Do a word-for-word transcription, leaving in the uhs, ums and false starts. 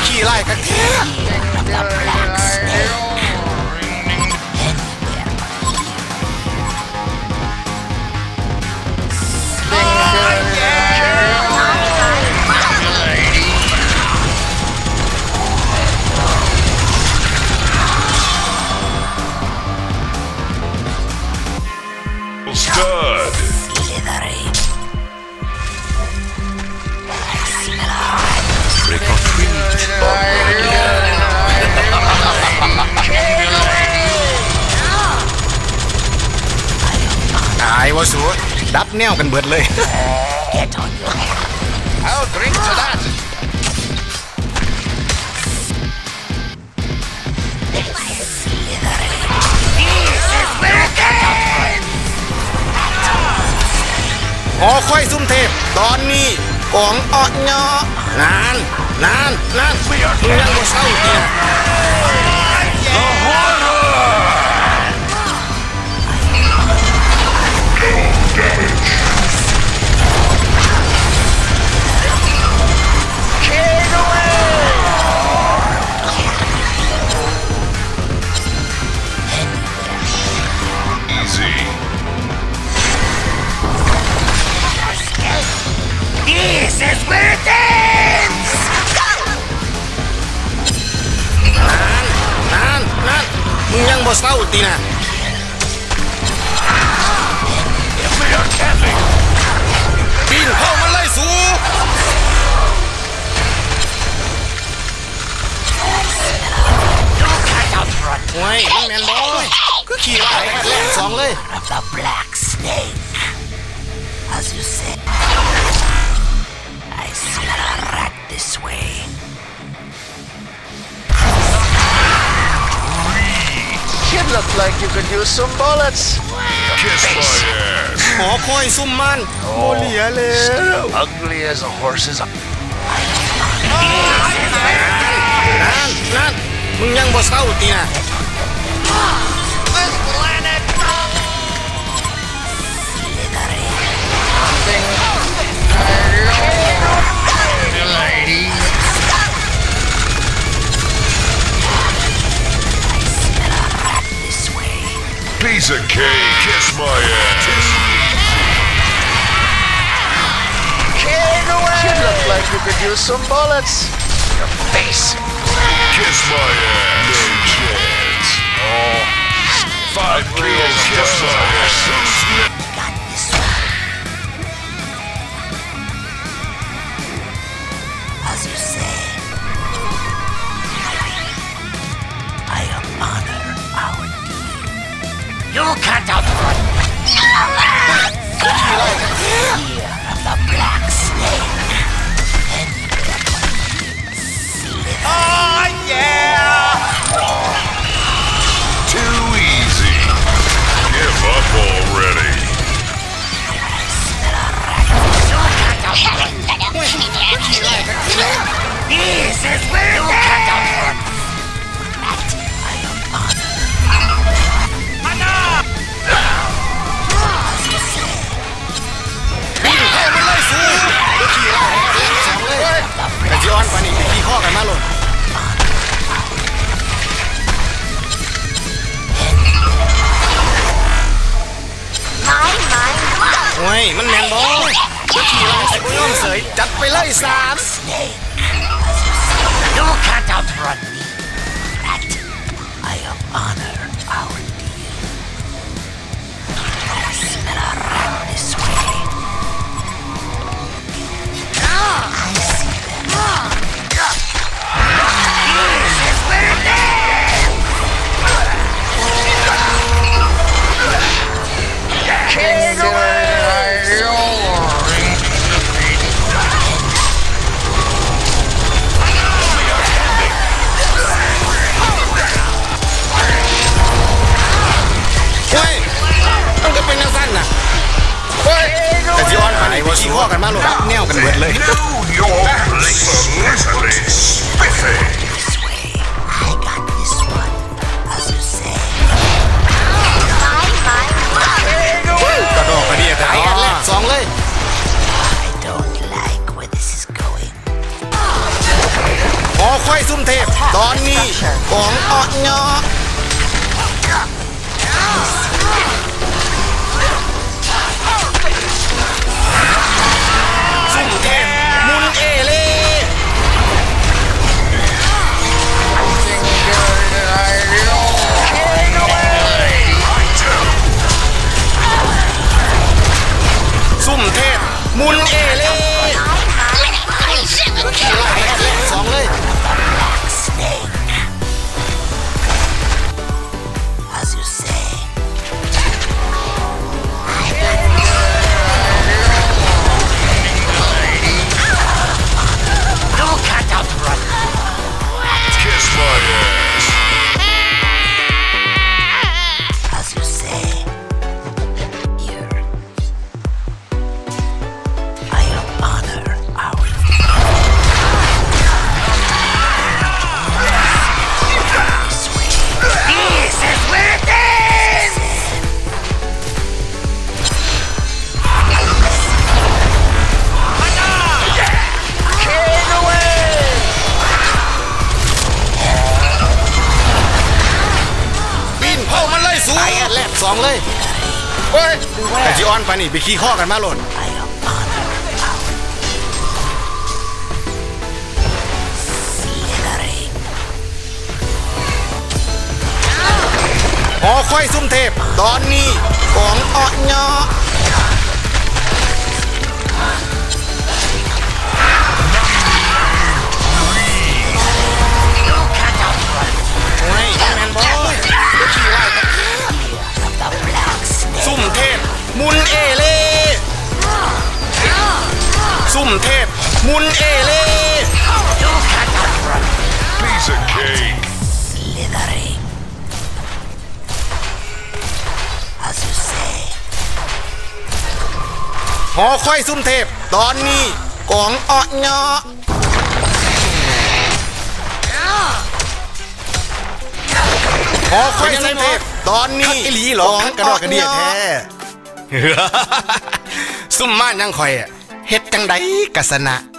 ขี่ไล่กันแท้ Stud. Trick or treat. ตายวะสูดับแนวกันเบิดเลย I'll drink to that. หอคอยซุ่มเทพตอนนี้ของออดเนาะนานนานนานมึงยังบ่เศร้าเนี่ย Easy. This is where it ends. นานนานนานมึงยังบ่เศร้าตีนะปีนเข้ามาเลยสูโอ้ยมันแมนบอยก็ขี่ไล่แรกสองเลย Of the black snake, as you said. I smell a rat this way. You look like you could use some bullets. Kiss my ass. หอคอยซุ่มมันโมเหลียเลย Ugly as a horse's. นั่นนั่นมึงยังบ่เศร้าตีนะ This planet. Lady. This way. Piece of cake. Kiss my ass. You look like you could use some bullets. Your face. Kiss my ass. No chance. Oh. Five kills. Kiss my ass. Got this one. As you say, I honor our deal. You can't outrun me. Fear of the black snake. Oh yeah! Too easy. Give up already. This is where you can't outrun me. I am honored. As you say, ปีนเข้ามาเลยสูก็ขี่ไล่แรกสองเลยแต่ย้อนไปนี่ไปขี่ข้อกันมาลงโอ้ยมันแมนบอยก็ขี่ไล่ใส่กุ้งย่อมเสยจัดไปเลยสาม snake. As you say, you can't outrun me. Rat, I am honor our deal. I smell a rat this way. I see them. This is where it ends. King away. เฮ้ยต้องจะเป็นแนวสั้นนะเฮ้ยแต่ย้อนไปไหนว่าขี่ข้อกันมาลงแนวกันเบิดเลย Know your place. Solidly spiffy. This way. I got this one. As you say. กระโดดกระเดียแต่ไอ้อันแรกสองเลย I don't like where this is going. หอคอยซุ่มเทพตอนนี้ของอ้อเนาะซุ่มเทพมุนเอเล่ซุ่มเทพมุนเอเล่สองเลย As you say. You can't outrun me. Kiss my ass. As you say. Here. I'll honor our This is where it is! King away! ปีนเผามันเลยสูงแลบสองเลยเฮ้ยแต่จีออนไปนี่ไปขี้ข้อกันมาหล่น I'll honor our slithering. หอคอยซุ่มเทพตอนนี้ของอ้อเนาะไม่แมนบอลขี้ไล่ซุ่มเทพมุนเอเล่ซุ่มเทพมุนเอเล่ You can't outrun Piece of cake. slithering. As you say. หอคอยซุ่มเทพตอนนี้ของอ้อเนาะหอคอยซุ่มเทพตอนนี้อีหลีหรอกระดอกกระเดียแท้ซุ่มม่านยังคอยอ่ะเฮ็ดจังใดกะสนะ